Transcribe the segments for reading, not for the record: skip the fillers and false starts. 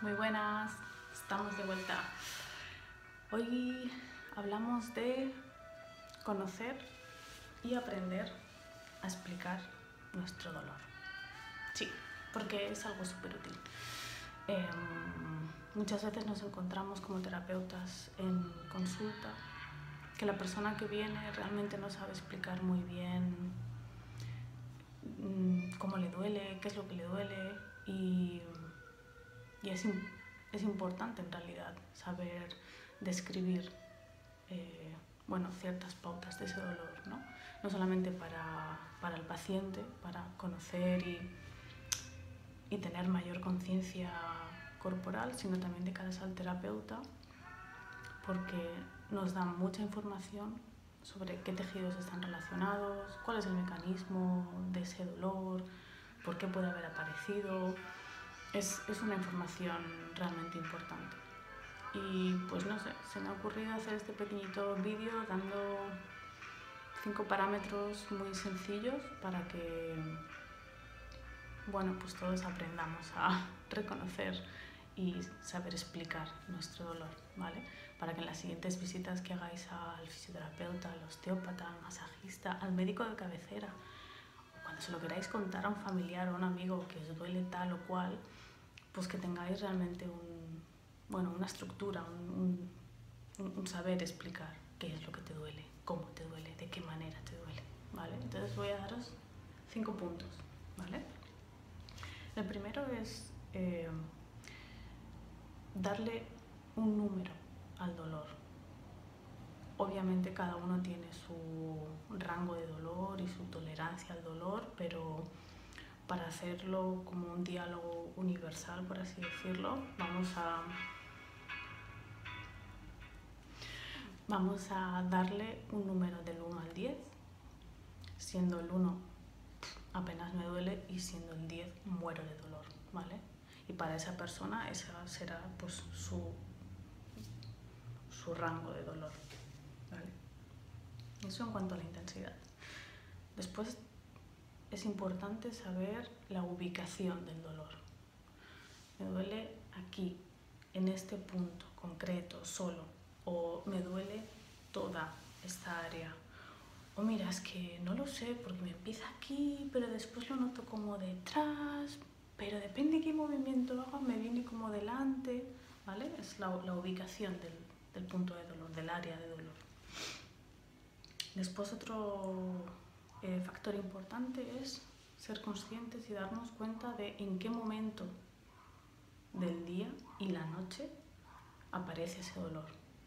Muy buenas, estamos de vuelta. Hoy hablamos de conocer y aprender a explicar nuestro dolor. Sí, porque es algo súper útil. Muchas veces nos encontramos como terapeutas en consulta que la persona que viene realmente no sabe explicar muy bien cómo le duele, qué es lo que le duele y es importante en realidad saber describir ciertas pautas de ese dolor, ¿no? No solamente para el paciente, para conocer y tener mayor conciencia corporal, sino también de cara al terapeuta, porque nos dan mucha información sobre qué tejidos están relacionados, cuál es el mecanismo de ese dolor, por qué puede haber aparecido. Es una información realmente importante. Y pues no sé, se me ha ocurrido hacer este pequeñito vídeo dando 5 parámetros muy sencillos para que pues todos aprendamos a reconocer y saber explicar nuestro dolor, ¿vale? Para que en las siguientes visitas que hagáis al fisioterapeuta, al osteópata, al masajista, al médico de cabecera, o cuando se lo queráis contar a un familiar o a un amigo que os duele tal o cual, pues que tengáis realmente una estructura, un saber explicar qué es lo que te duele, cómo te duele, de qué manera te duele, ¿vale? Entonces voy a daros 5 puntos, ¿vale? El primero es darle un número al dolor. Obviamente cada uno tiene su rango de dolor y su tolerancia al dolor, pero para hacerlo como un diálogo universal, por así decirlo, vamos a darle un número del 1 al 10, siendo el 1 apenas me duele y siendo el 10 muero de dolor, ¿vale? Y para esa persona ese será pues su rango de dolor, ¿vale? Eso en cuanto a la intensidad. Después es importante saber la ubicación del dolor. Me duele aquí, en este punto concreto, solo, o me duele toda esta área. O mira, es que no lo sé porque me empieza aquí, pero después lo noto como detrás, pero depende de qué movimiento haga, me viene como delante, ¿vale? Es la ubicación del punto de dolor, del área de dolor. Después otro factor importante es ser conscientes y darnos cuenta de en qué momento del día y la noche aparece ese dolor.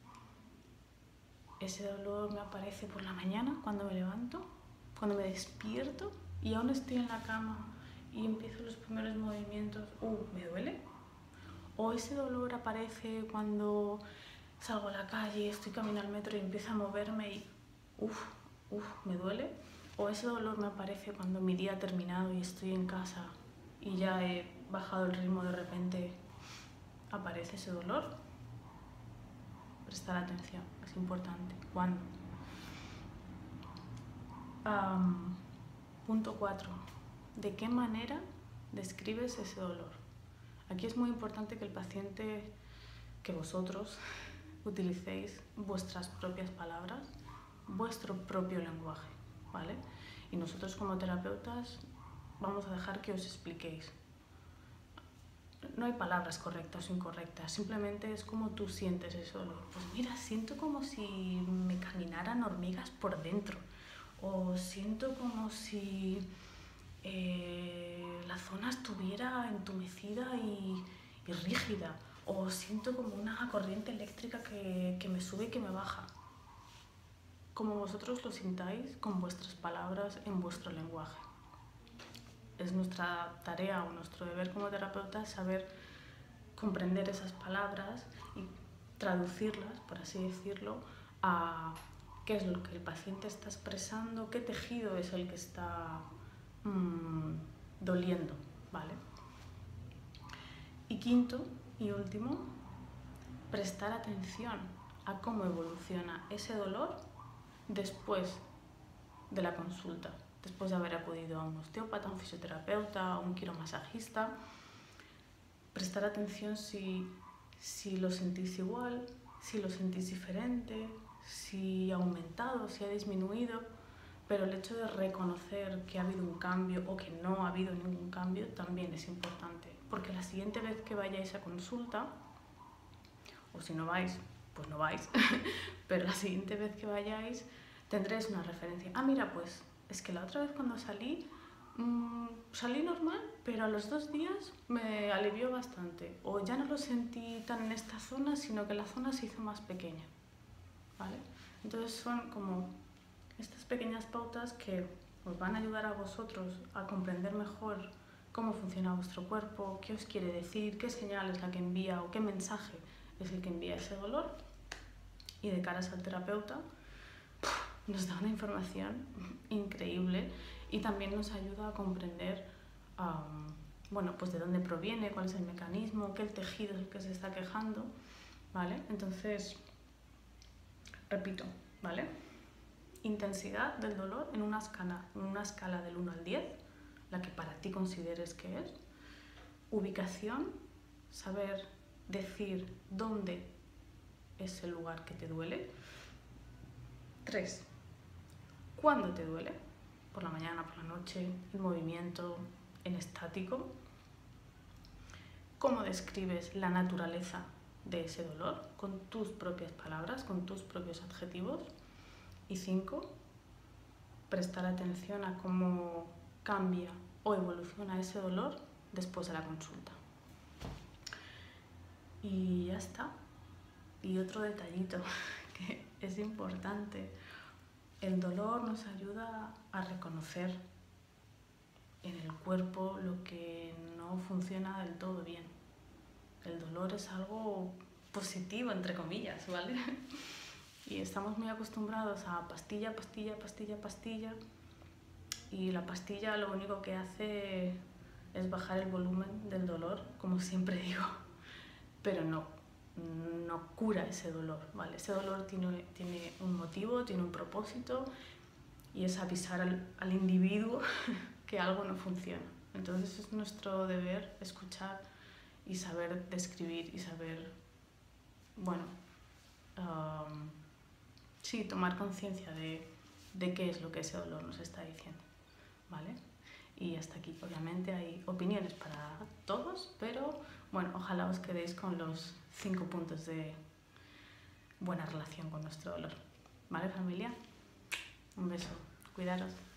Ese dolor me aparece por la mañana cuando me levanto, cuando me despierto y aún estoy en la cama y empiezo los primeros movimientos, ¿me duele? O ese dolor aparece cuando salgo a la calle, estoy caminando al metro y empiezo a moverme y me duele. O ese dolor me aparece cuando mi día ha terminado y estoy en casa y ya he bajado el ritmo, de repente aparece ese dolor. Prestar atención, es importante. ¿Cuándo? Punto 4. ¿De qué manera describes ese dolor? Aquí es muy importante que el paciente, que vosotros utilicéis vuestras propias palabras, vuestro propio lenguaje, ¿vale? Y nosotros como terapeutas vamos a dejar que os expliquéis. No hay palabras correctas o incorrectas, simplemente es como tú sientes ese dolor. Pues mira, siento como si me caminaran hormigas por dentro, o siento como si la zona estuviera entumecida y rígida, o siento como una corriente eléctrica que me sube y que me baja. Como vosotros lo sintáis con vuestras palabras en vuestro lenguaje. Es nuestra tarea o nuestro deber como terapeutas saber comprender esas palabras y traducirlas, por así decirlo, a qué es lo que el paciente está expresando, qué tejido es el que está doliendo, ¿vale? Y quinto y último, prestar atención a cómo evoluciona ese dolor después de la consulta, después de haber acudido a un osteópata, a un fisioterapeuta, a un quiromasajista. prestar atención si lo sentís igual, si lo sentís diferente, si ha aumentado, si ha disminuido, pero el hecho de reconocer que ha habido un cambio o que no ha habido ningún cambio también es importante, porque la siguiente vez que vayáis a consulta, o si no vais, pues no vais, pero la siguiente vez que vayáis tendréis una referencia. Ah, mira, pues es que la otra vez cuando salí normal, pero a los 2 días me alivió bastante, o ya no lo sentí tan en esta zona, sino que la zona se hizo más pequeña, ¿vale? Entonces son como estas pequeñas pautas que os van a ayudar a vosotros a comprender mejor cómo funciona vuestro cuerpo, qué os quiere decir, qué señal es la que envía o qué mensaje es el que envía ese dolor. Y de caras al terapeuta nos da una información increíble y también nos ayuda a comprender bueno, pues de dónde proviene, cuál es el mecanismo, qué tejido es el que se está quejando, ¿vale? Entonces, repito, ¿vale? Intensidad del dolor en una escala del 1 al 10, la que para ti consideres que es. Ubicación, saber decir dónde es el lugar que te duele. 3. ¿Cuándo te duele? Por la mañana, por la noche, en movimiento, en estático. ¿Cómo describes la naturaleza de ese dolor? Con tus propias palabras, con tus propios adjetivos. Y 5. Prestar atención a cómo cambia o evoluciona ese dolor después de la consulta. Y ya está. Y otro detallito que es importante. El dolor nos ayuda a reconocer en el cuerpo lo que no funciona del todo bien. El dolor es algo positivo, entre comillas, ¿vale? Y estamos muy acostumbrados a pastilla, pastilla, pastilla, pastilla. Y la pastilla lo único que hace es bajar el volumen del dolor, como siempre digo. Pero no cura ese dolor, ¿vale? Ese dolor tiene un motivo, tiene un propósito y es avisar al individuo que algo no funciona. Entonces es nuestro deber escuchar y saber describir y saber, bueno, sí, tomar conciencia de qué es lo que ese dolor nos está diciendo, ¿vale? Y hasta aquí, obviamente, hay opiniones para todos, pero bueno, ojalá os quedéis con los 5 puntos de buena relación con nuestro dolor. ¿Vale, familia? Un beso. Cuidaros.